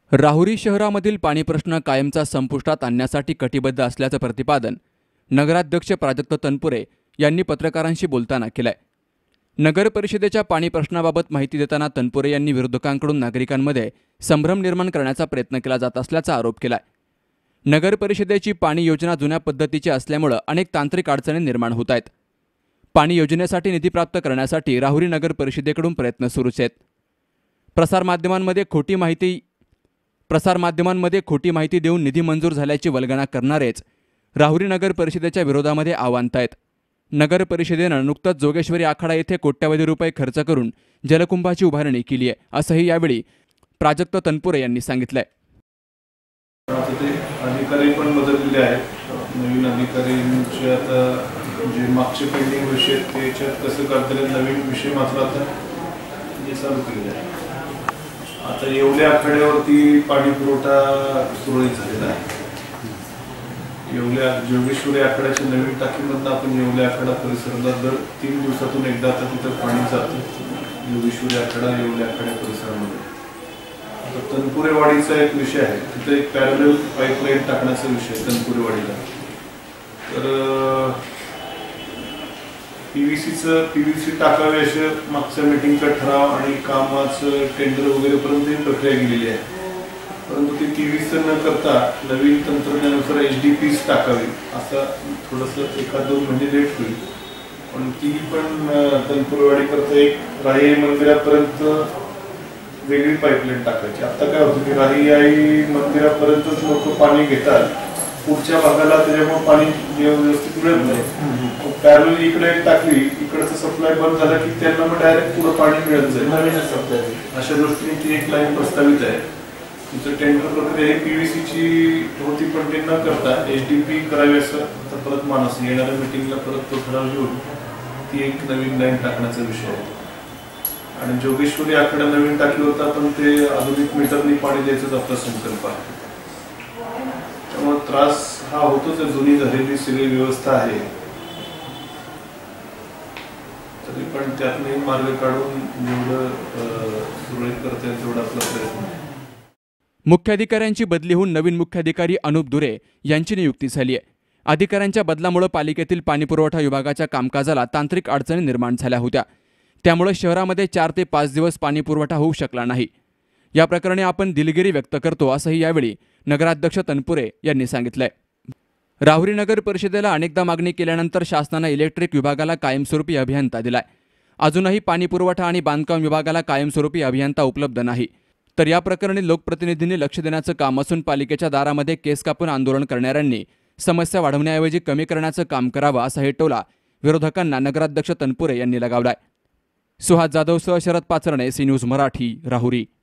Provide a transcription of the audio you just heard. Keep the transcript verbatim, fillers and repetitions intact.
राहुरी शहरामधील पाणी प्रश्न कायमचा संपुष्टात आणण्यासाठी कटिबद्ध असल्याचं प्रतिपादन नगराध्यक्ष प्राजक्त तनपुरे यांनी पत्रकारांशी बोलताना केलंय। नगर परिषदेच्या पाणी प्रश्नाबाबत माहिती देताना तनपुरे यांनी विरोधकांकडून नागरिकांमध्ये संभ्रम निर्माण करण्याचा प्रयत्न केला जात असल्याचा आरोप केलाय। नगर परिषदेची पाणी योजना जुन्या पद्धतीची असल्यामुळे अनेक तांत्रिक अडचणी निर्माण होत आहेत। पाणी योजनेसाठी निधी प्राप्त करण्यासाठी राहुरी नगर परिषदेकडून प्रयत्न सुरूच आहेत। प्रसारमाध्यमांमध्ये खोटी माहिती प्रसारमाध्यमांमध्ये खोटी माहिती देऊन निधी मंजूर झाल्याची वल्गना करणारेच राहुरी नगर परिषदेच्या विरोधामध्ये आव्हांत आहेत। नगर परिषदेनं नुकताच जोगेश्वरी आखाडा येथे कोट्यावधी रुपये खर्च करून जलकुंभाची उभारणी केली आहे, असंही यावेळी प्राजक्त तनपुरे यांनी सांगितलंय। अधिकारी पण बदललेले आहेत। नवीन अधिकारींचे आता जे मागचे पेंडिंग विषय त्याच्यात कसं करता नवीन विषय मात्र आता जे चालू केलेले आहे। आता एवढ्या आखाड्यावरती पाणी पुरवठा सुरळीत झालेला आहे। एवढ्या जोगेश्वरी आखाड्याच्या नवीन टाकीमधून आपण एवढ्या आखाडा परिसराला दर तीन दिवसातून एकदा आता तिथं पाणी जातं। जोगेश्वरी आखाडा एवढ्या आखाड्या परिसरामध्ये आता तनपुरेवाडीचा एक विषय आहे, तिथे एक पॅरलल पाईपलाईन टाकण्याचा विषय तनपुरेवाडीला। तर पीव्हीसीचं पीव्हीसी टाकावे असे मागच्या मीटिंगचा ठराव आणि कामाचं टेंडर वगैरे पर्यंत ही प्रक्रिया गेलेली आहे। परंतु ते पीव्हीसी न करता नवीन तंत्रज्ञानानुसार एच डी पीच टाकावी असं थोडंसं एखाद दोन महिने लेट होईल, पण ती पण तनपुरेवाडीकरता एक राही मंदिरापर्यंत वेगळी पाईपलाईन टाकायची। आता काय होतं की राही आई मंदिरापर्यंतच लोक पाणी घेतात, पुढच्या भागाला त्याच्यामुळे पाणी व्यवस्थित मिळत नाही। पॅरल इकडे टाकली, इकडचं सप्लाय बंद झाला की त्यांना मग डायरेक्ट पुढे पाणी मिळत जाईल नवीन सप्लाय। अशा दृष्टीने ती एक लाईन प्रस्तावित आहे। तिचं टेंडर प्रक्रिया ही पीव्हीसीची होती, पण ते न करता एच डी पी करावी असं तर परत मानस येणाऱ्या मिटिंगला परत तो ठराव घेऊन ती एक नवीन लाईन टाकण्याचा विषय आहे। आणि जोगेश्वरी आखाडा नवीन टाकी होता, पण ते आधुनिक मीटरनी पाणी द्यायचाच आपला संकल्प आहे। त्यामुळे त्रास हा होतोच, जुनी झालेली सगळी व्यवस्था आहे, तरी पण त्यातून मार्ग काढून जेवढं सुरळीत करता येईल तेवढा आपला प्रयत्न आहे। मुख्याधिकाऱ्यांची बदली होऊन नवीन मुख्याधिकारी अनुप दुरे यांची नियुक्ती झाली आहे। अधिकाऱ्यांच्या बदलामुळे पालिकेतील पाणीपुरवठा विभागाच्या कामकाजाला तांत्रिक अडचणी निर्माण झाल्या होत्या, त्यामुळे शहरामध्ये चार ते पाच दिवस पाणीपुरवठा होऊ शकला नाही। या प्रकरणी आपण दिलगिरी व्यक्त करतो, असंही यावेळी नगराध्यक्ष तनपुरे यांनी सांगितलंय। राहुरी नगर परिषदेला अनेकदा मागणी केल्यानंतर शासनानं इलेक्ट्रिक विभागाला कायमस्वरूपी अभियंता दिलाय। अजूनही पाणीपुरवठा आणि बांधकाम विभागाला कायमस्वरूपी अभियंता उपलब्ध नाही, तर या प्रकरणी लोकप्रतिनिधींनी लक्ष देण्याचं काम असून पालिकेच्या दारामध्ये केस कापून आंदोलन करणाऱ्यांनी समस्या वाढवण्याऐवजी कमी करण्याचं काम करावं, असा हेटोला विरोधकांना नगराध्यक्ष तनपुरे यांनी लगावलाय। सुहास जाधवसह शरद पाचरणे, सी न्यूज मराठी, राहुरी।